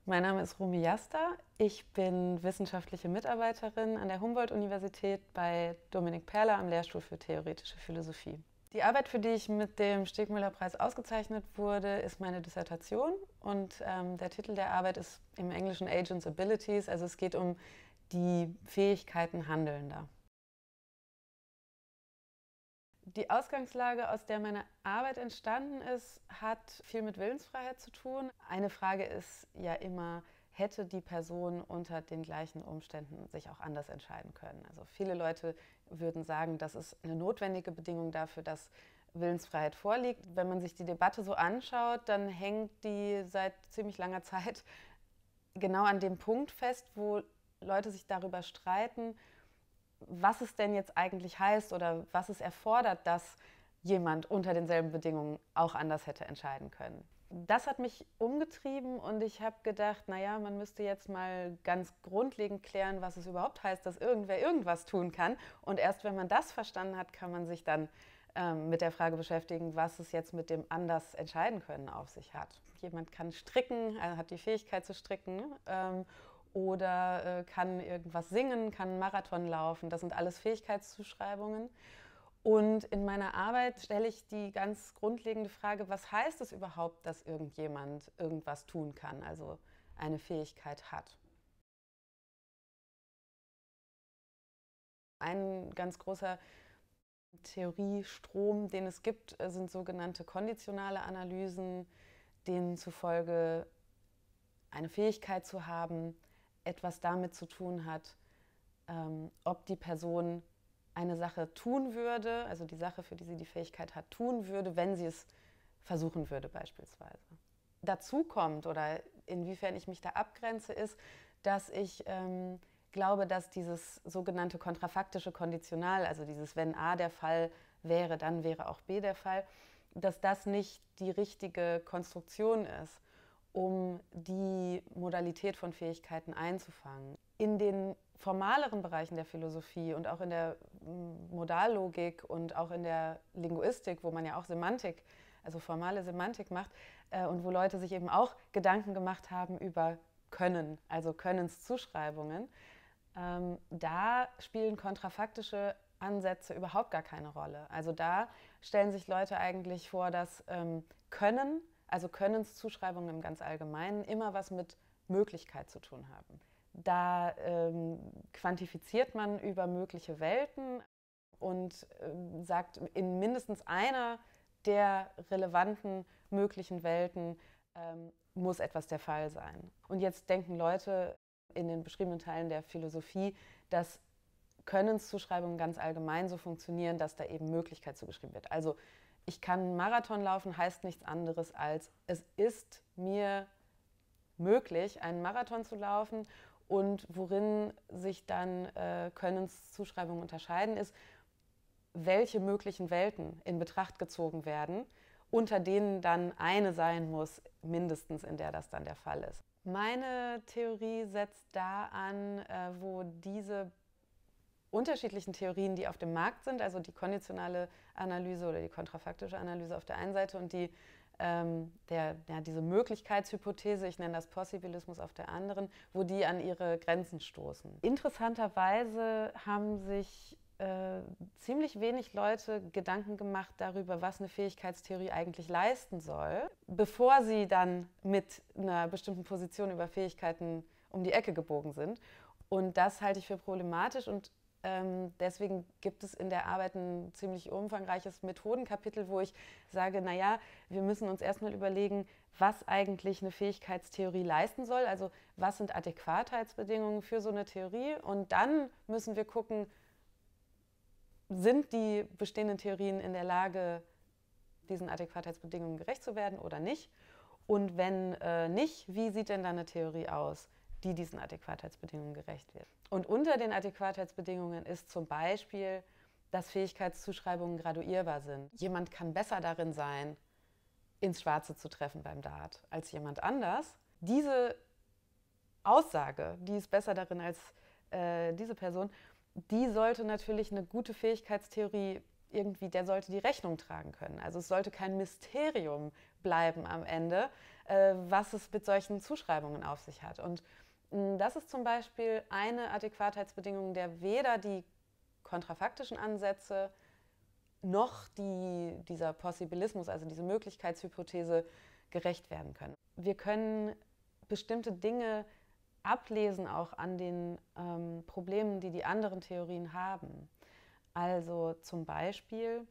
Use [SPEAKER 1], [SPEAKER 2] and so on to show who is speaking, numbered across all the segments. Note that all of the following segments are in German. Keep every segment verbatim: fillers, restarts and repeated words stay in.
[SPEAKER 1] Mein Name ist Rumi Yasta. Ich bin wissenschaftliche Mitarbeiterin an der Humboldt-Universität bei Dominik Perler am Lehrstuhl für Theoretische Philosophie. Die Arbeit, für die ich mit dem Stegmüller-Preis ausgezeichnet wurde, ist meine Dissertation. Und ähm, der Titel der Arbeit ist im Englischen Agents' Abilities, also es geht um die Fähigkeiten Handelnder. Die Ausgangslage, aus der meine Arbeit entstanden ist, hat viel mit Willensfreiheit zu tun. Eine Frage ist ja immer, hätte die Person unter den gleichen Umständen sich auch anders entscheiden können? Also viele Leute würden sagen, das ist eine notwendige Bedingung dafür, dass Willensfreiheit vorliegt. Wenn man sich die Debatte so anschaut, dann hängt die seit ziemlich langer Zeit genau an dem Punkt fest, wo Leute sich darüber streiten, was es denn jetzt eigentlich heißt oder was es erfordert, dass jemand unter denselben Bedingungen auch anders hätte entscheiden können. Das hat mich umgetrieben und ich habe gedacht, naja, man müsste jetzt mal ganz grundlegend klären, was es überhaupt heißt, dass irgendwer irgendwas tun kann. Und erst wenn man das verstanden hat, kann man sich dann ähm, mit der Frage beschäftigen, was es jetzt mit dem anders entscheiden können auf sich hat. Jemand kann stricken, er hat die Fähigkeit zu stricken. Ähm, oder äh, kann irgendwas singen, kann einen Marathon laufen. Das sind alles Fähigkeitszuschreibungen. Und in meiner Arbeit stelle ich die ganz grundlegende Frage, was heißt es überhaupt, dass irgendjemand irgendwas tun kann, also eine Fähigkeit hat. Ein ganz großer Theoriestrom, den es gibt, sind sogenannte konditionale Analysen, denen zufolge eine Fähigkeit zu haben, etwas damit zu tun hat, ähm, ob die Person eine Sache tun würde, also die Sache, für die sie die Fähigkeit hat, tun würde, wenn sie es versuchen würde beispielsweise. Dazu kommt, oder inwiefern ich mich da abgrenze, ist, dass ich ähm, glaube, dass dieses sogenannte kontrafaktische Konditional, also dieses wenn A der Fall wäre, dann wäre auch B der Fall, dass das nicht die richtige Konstruktion ist, um die Modalität von Fähigkeiten einzufangen. In den formaleren Bereichen der Philosophie und auch in der Modallogik und auch in der Linguistik, wo man ja auch Semantik, also formale Semantik macht äh, und wo Leute sich eben auch Gedanken gemacht haben über Können, also Könnenszuschreibungen, ähm, da spielen kontrafaktische Ansätze überhaupt gar keine Rolle. Also da stellen sich Leute eigentlich vor, dass ähm, Können, also Könnenszuschreibungen im ganz Allgemeinen, immer was mit Möglichkeit zu tun haben. Da ähm, quantifiziert man über mögliche Welten und ähm, sagt, in mindestens einer der relevanten möglichen Welten ähm, muss etwas der Fall sein. Und jetzt denken Leute in den beschriebenen Teilen der Philosophie, dass Könnenszuschreibungen ganz allgemein so funktionieren, dass da eben Möglichkeit zugeschrieben wird. Also ich kann einen Marathon laufen, heißt nichts anderes als, es ist mir möglich, einen Marathon zu laufen. Und worin sich dann äh, Könnenszuschreibungen unterscheiden, ist, welche möglichen Welten in Betracht gezogen werden, unter denen dann eine sein muss, mindestens in der das dann der Fall ist. Meine Theorie setzt da an, äh, wo diese unterschiedlichen Theorien, die auf dem Markt sind, also die konditionale Analyse oder die kontrafaktische Analyse auf der einen Seite und die, ähm, der, ja, diese Möglichkeitshypothese, ich nenne das Possibilismus auf der anderen, wo die an ihre Grenzen stoßen. Interessanterweise haben sich äh, ziemlich wenig Leute Gedanken gemacht darüber, was eine Fähigkeitstheorie eigentlich leisten soll, bevor sie dann mit einer bestimmten Position über Fähigkeiten um die Ecke gebogen sind. Und das halte ich für problematisch und Ähm, deswegen gibt es in der Arbeit ein ziemlich umfangreiches Methodenkapitel, wo ich sage, naja, wir müssen uns erstmal überlegen, was eigentlich eine Fähigkeitstheorie leisten soll. Also was sind Adäquatheitsbedingungen für so eine Theorie? Und dann müssen wir gucken, sind die bestehenden Theorien in der Lage, diesen Adäquatheitsbedingungen gerecht zu werden oder nicht? Und wenn äh, nicht, wie sieht denn dann eine Theorie aus, die diesen Adäquatheitsbedingungen gerecht wird? Und unter den Adäquatheitsbedingungen ist zum Beispiel, dass Fähigkeitszuschreibungen graduierbar sind. Jemand kann besser darin sein, ins Schwarze zu treffen beim Dart, als jemand anders. Diese Aussage, die ist besser darin als äh, diese Person, die sollte natürlich eine gute Fähigkeitstheorie irgendwie, der sollte die Rechnung tragen können. Also es sollte kein Mysterium bleiben am Ende, äh, was es mit solchen Zuschreibungen auf sich hat. Und mh, das ist zum Beispiel eine Adäquatheitsbedingung, der weder die kontrafaktischen Ansätze noch die, dieser Possibilismus, also diese Möglichkeitshypothese, gerecht werden können. Wir können bestimmte Dinge ablesen auch an den ähm, Problemen, die die anderen Theorien haben. Also zum Beispiel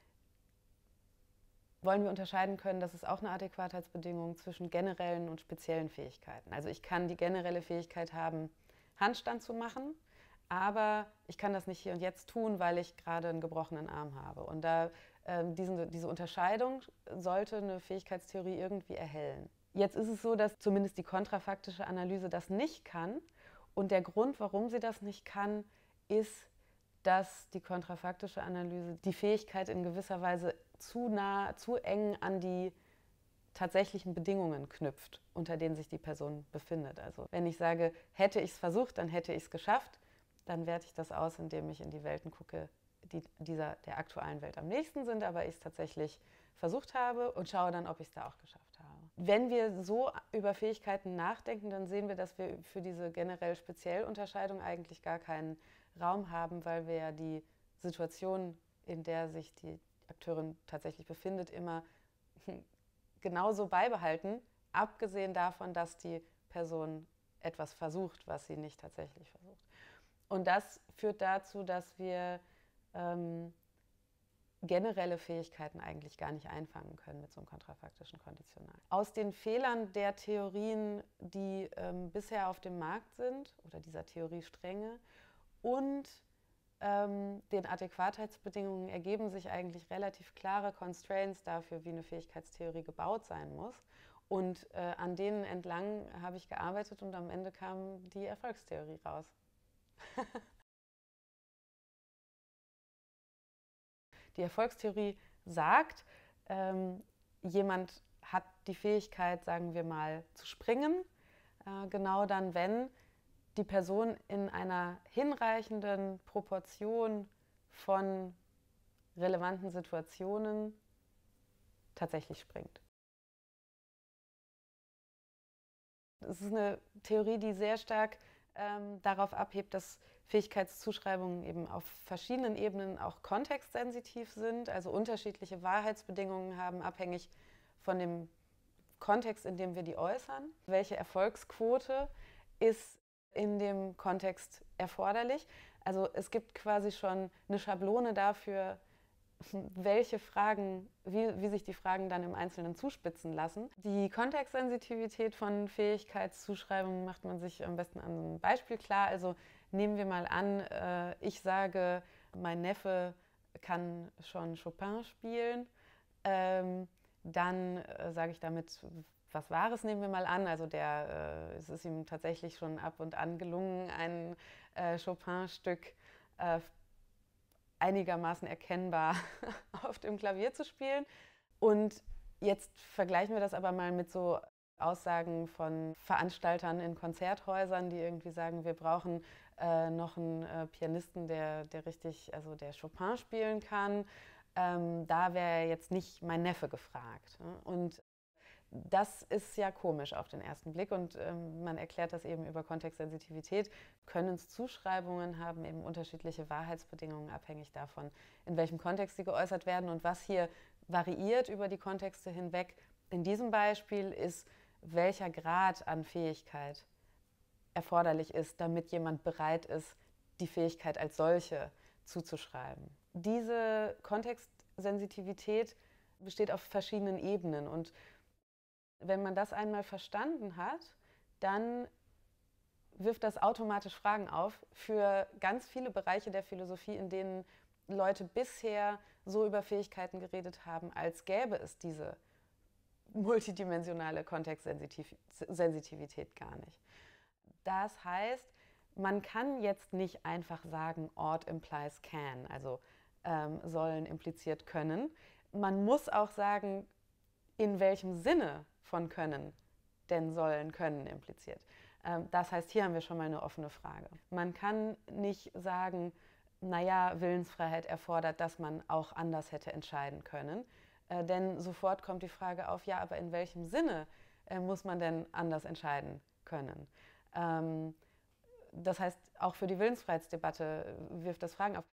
[SPEAKER 1] wollen wir unterscheiden können, dass es auch eine Adäquatheitsbedingung zwischen generellen und speziellen Fähigkeiten. Also ich kann die generelle Fähigkeit haben, Handstand zu machen, aber ich kann das nicht hier und jetzt tun, weil ich gerade einen gebrochenen Arm habe. Und da, äh, diesen, diese Unterscheidung sollte eine Fähigkeitstheorie irgendwie erhellen. Jetzt ist es so, dass zumindest die kontrafaktische Analyse das nicht kann. Und der Grund, warum sie das nicht kann, ist, dass die kontrafaktische Analyse die Fähigkeit in gewisser Weise zu nah, zu eng an die tatsächlichen Bedingungen knüpft, unter denen sich die Person befindet. Also wenn ich sage, hätte ich es versucht, dann hätte ich es geschafft, dann werte ich das aus, indem ich in die Welten gucke, die dieser, der aktuellen Welt am nächsten sind, aber ich es tatsächlich versucht habe und schaue dann, ob ich es da auch geschafft habe. Wenn wir so über Fähigkeiten nachdenken, dann sehen wir, dass wir für diese generell speziell Unterscheidung eigentlich gar keinen Raum haben, weil wir ja die Situation, in der sich die Akteurin tatsächlich befindet, immer genauso beibehalten, abgesehen davon, dass die Person etwas versucht, was sie nicht tatsächlich versucht. Und das führt dazu, dass wir ähm, generelle Fähigkeiten eigentlich gar nicht einfangen können mit so einem kontrafaktischen Konditional. Aus den Fehlern der Theorien, die ähm, bisher auf dem Markt sind, oder dieser Theoriestränge, und ähm, den Adäquatheitsbedingungen ergeben sich eigentlich relativ klare Constraints dafür, wie eine Fähigkeitstheorie gebaut sein muss. Und äh, an denen entlang habe ich gearbeitet und am Ende kam die Erfolgstheorie raus. Die Erfolgstheorie sagt, ähm, jemand hat die Fähigkeit, sagen wir mal, zu springen, äh, genau dann, wenn die Person in einer hinreichenden Proportion von relevanten Situationen tatsächlich springt. Es ist eine Theorie, die sehr stark ähm, darauf abhebt, dass Fähigkeitszuschreibungen eben auf verschiedenen Ebenen auch kontextsensitiv sind, also unterschiedliche Wahrheitsbedingungen haben, abhängig von dem Kontext, in dem wir die äußern. Welche Erfolgsquote ist in dem Kontext erforderlich? Also es gibt quasi schon eine Schablone dafür, welche Fragen, wie, wie sich die Fragen dann im Einzelnen zuspitzen lassen. Die Kontextsensitivität von Fähigkeitszuschreibungen macht man sich am besten an einem Beispiel klar. Also nehmen wir mal an, äh, ich sage, mein Neffe kann schon Chopin spielen. Ähm, dann äh, sage ich damit was Wahres, nehmen wir mal an. Also der, äh, es ist ihm tatsächlich schon ab und an gelungen, ein äh, Chopin-Stück äh, einigermaßen erkennbar auf dem Klavier zu spielen. Und jetzt vergleichen wir das aber mal mit so Aussagen von Veranstaltern in Konzerthäusern, die irgendwie sagen, wir brauchen äh, noch einen äh, Pianisten, der, der richtig, also der Chopin spielen kann. Ähm, da wäre jetzt nicht mein Neffe gefragt. Ne? Und das ist ja komisch auf den ersten Blick und ähm, man erklärt das eben über Kontextsensitivität. Könnenszuschreibungen haben eben unterschiedliche Wahrheitsbedingungen abhängig davon, in welchem Kontext sie geäußert werden. Und was hier variiert über die Kontexte hinweg, in diesem Beispiel ist, welcher Grad an Fähigkeit erforderlich ist, damit jemand bereit ist, die Fähigkeit als solche zuzuschreiben. Diese Kontextsensitivität besteht auf verschiedenen Ebenen und wenn man das einmal verstanden hat, dann wirft das automatisch Fragen auf für ganz viele Bereiche der Philosophie, in denen Leute bisher so über Fähigkeiten geredet haben, als gäbe es diese multidimensionale Kontextsensitivität gar nicht. Das heißt, man kann jetzt nicht einfach sagen, ought implies can, also ähm, sollen impliziert können. Man muss auch sagen, in welchem Sinne von können denn sollen können impliziert. Das heißt, hier haben wir schon mal eine offene Frage. Man kann nicht sagen, naja, Willensfreiheit erfordert, dass man auch anders hätte entscheiden können, denn sofort kommt die Frage auf, ja, aber in welchem Sinne äh, muss man denn anders entscheiden können? Ähm, das heißt, auch für die Willensfreiheitsdebatte wirft das Fragen auf.